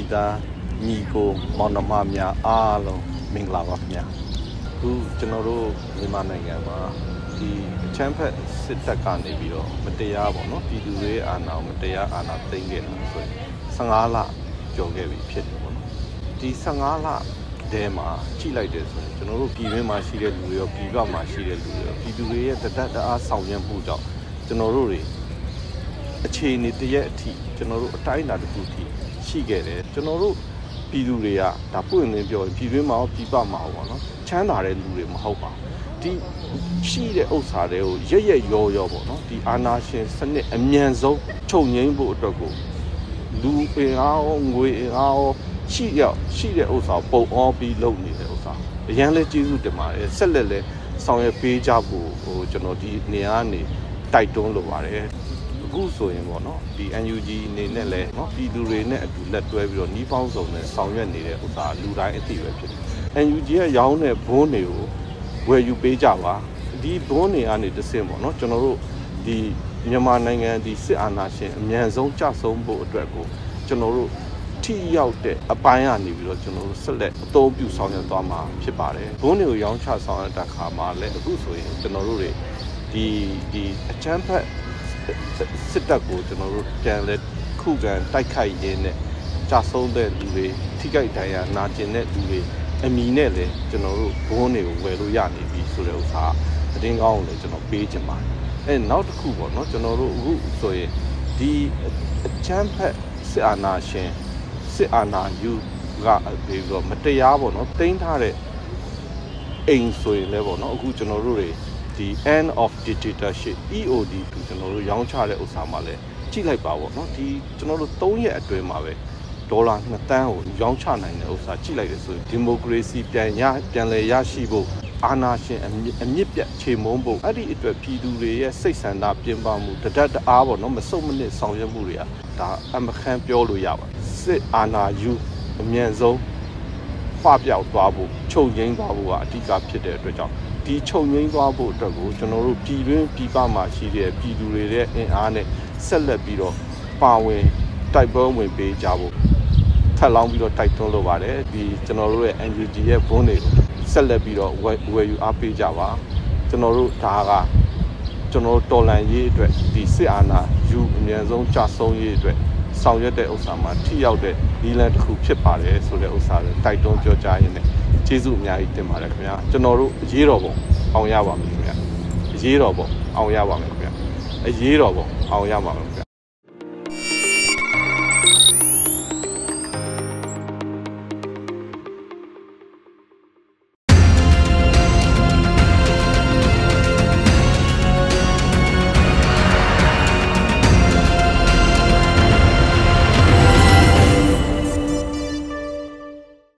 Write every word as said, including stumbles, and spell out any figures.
သားညီကိုမောင်နှမများအားလုံးမင်္ဂလာပါခင်ဗျာအခုကျွန်တော်တို့မြန်မာနိုင်ငံမှာဒီအချမ်းဖက်စစ်တပ်ကနေပြီးတော့မတရားပေါ့နော်ပြည်သူတွေအာဏာမတရားအာဏာသိမ်းခဲ့တာဆိုရင်ဆယ့်ငါးလကျော်ခဲ့ပြီဖြစ်တယ်ပေါ့နော်ဒီဆယ့်ငါးလတဲမှာကြည့်လိုက်တယ်ဆိုရင်ကျွန်တော်တို့ပြည်တွင်းမှာရှိတဲ့လူတွေရောပြည်ပမှာရှိတဲ့လူတွေရောပြည်သူတွေရဲ့တဒတ်တအားဆောင်ရွက်မှုကြောင့်ကျွန်တော်တို့တွေအခြေအနေတရက်အထိကျွန်တော်တို့အတိုင်းအတာတစ်ခုထိရှိခဲ့တယ်ကျွန်တော်တို့ပြည်သူတွေကဒါပွင့်လင်းပြောရင်ပြည်တွင်းမှာရောပြည်ပမှာရောပေါ့နော်ချမ်းသာတဲ့လူတွေမဟုတ်ပါဘူးဒီရှိတဲ့ဥစ္စာတွေကိုရက်ရက်ရောရောပေါ့နော်ဒီအာဏာရှင်စနစ်အမြန်ဆုံးချုပ်ငြိမ်းဖို့အတွက်ကိုလူအင်အားရောငွေအင်အားရောရှိရောက်ရှိတဲ့ဥစ္စာပုံအောပြီးလုပ်နေတဲ့ဥစ္စာအရန်လဲကျေးဇူးတင်ပါတယ်ဆက်လက်လဲဆောင်ရွက်ပေးကြဖို့ဟိုကျွန်တော်ဒီနေရာကနေတိုက်တွန်းလိုပါတယ်အခုဆိုရင်ပေါ့နော်ဒီ N U G အနေနဲ့လဲเนาะပြည်သူတွေနဲ့အတူလက်တွဲပြီးတော့နှီးပေါင်းစုံနဲ့ဆောင်ရွက်နေတဲ့ဥစ္စာလူတိုင်းအသိပဲဖြစ်တယ် N U G ရဲ့ရောင်းတဲ့ဘုန်းတွေကိုဝယ်ယူပေးကြပါဒီဘုန်းတွေကနေတစ်ဆင့်ပေါ့နော်ကျွန်တော်တို့ဒီမြန်မာနိုင်ငံဒီစစ်အာဏာရှင်အမြန်ဆုံးကြဆုံးဖို့အတွက်ကိုကျွန်တော်တို့ထိရောက်တဲ့အပိုင်းကနေပြီးတော့ကျွန်တော်တို့ဆက်လက်အသုံးပြုဆောင်ရွက်သွားမှာဖြစ်ပါတယ်ဘုန်းတွေကိုရောင်းချဆောင်ရွက်တဲ့အခါမှာလည်းအခုဆိုရင်ကျွန်တော်တို့တွေဒီဒီအချမ်းဖက်စစ်တပ်ကိုကျွန်တော်တို့ပြန်လဲခုခံတိုက်ခိုက်ရင်းနဲ့ကြာဆုံးတဲ့လူတွေထိခိုက်ဒဏ်ရာနာကျင်တဲ့လူတွေအမီနဲ့လည်းကျွန်တော်တို့ဘုန်းတွေကိုဝယ်လို့ရနေပြီဆိုတဲ့ဥစ္စာအတင်းကောင်းကိုလည်းကျွန်တော်ပေးချင်ပါတယ်အဲနောက်တစ်ခုပေါ့နော်ကျွန်တော်တို့အခုဆိုရင်ဒီအချမ်းဖက်စစ်အာဏာရှင်စစ်အာဏာယူကပြီးတော့မတရားပေါ့နော်တင်ထားတဲ့အိမ်ဆိုရင်လည်းပေါ့နော်အခုကျွန်တော်တို့တွေဒီ end of dictatorship E O D ကိုကျွန်တော်တို့ရောင်းချတဲ့ဥစ္စာမှာလည်းကြည့်လိုက်ပါပေါ့နော်ဒီကျွန်တော်တို့သုံးရက်အတွင်းမှာပဲဒေါ်လာနှစ်သန်းကိုရောင်းချနိုင်တဲ့ဥစ္စာကြည့်လိုက်တယ်ဆိုရင်ဒီမိုကရေစီပြန်ရပြန်လည်ရရှိဖို့အာဏာရှင်အမြင့်ပြတ်ချေမုန်းဖို့အဲ့ဒီအတွက်ပြည်သူတွေရဲ့စိတ်ဆန္ဒပြင်းပမှုတဒတ်တအားပေါ့နော်မစုံမနစ်ဆောင်ရွက်မှုတွေကဒါအမခန့်ပြောလို့ရပါတယ်စစ်အာဏာယူအမြန်ဆုံးဖွားပြောက်သွားဖို့ချုပ်ငြိမ်းသွားဖို့ကအဓိကဖြစ်တဲ့အတွက်ကြောင့်ဒီချုပ်ငြိမ်းသွားဖို့အတွက်ကိုကျွန်တော်တို့ပြည်တွင်းပြည်ပမှာရှိတဲ့ပြည်သူတွေရဲ့အင်အားနဲ့ဆက်လက်ပြီးတော့ပါဝင်တိုက်ပွဲဝင်ပေးကြဖို့ထပ်လောင်းပြီးတော့တိုက်တွန်းလိုပါတယ်ဒီကျွန်တော်တို့ရဲ့ N U G ရဲ့ဘုန်းတွေကိုဆက်လက်ပြီးတော့ဝယ်ယူအားပေးကြပါကျွန်တော်တို့ဒါကကျွန်တော်တို့တော်လှန်ရေးအတွက်ဒီစစ်အာဏာယူအမြန်ဆုံးကြဆုံးရေးအတွက်ဆောင်ရွက်တဲ့ဥစ္စာမှာထိရောက်တဲ့ဒီလန်တစ်ခုဖြစ်ပါတယ်ဆိုတဲ့ဥစ္စာကိုတိုက်တွန်းပြောကြားရင်းနဲ့ကျေးဇူးအများကြီးတင်ပါတယ်ခင်ဗျာကျွန်တော်တို့အရေးတော်ပုံအောင်ရပါမယ်ခင်ဗျာအရေးတော်ပုံအောင်ရပါမယ်ခင်ဗျာအရေးတော်ပုံအောင်ရပါမယ်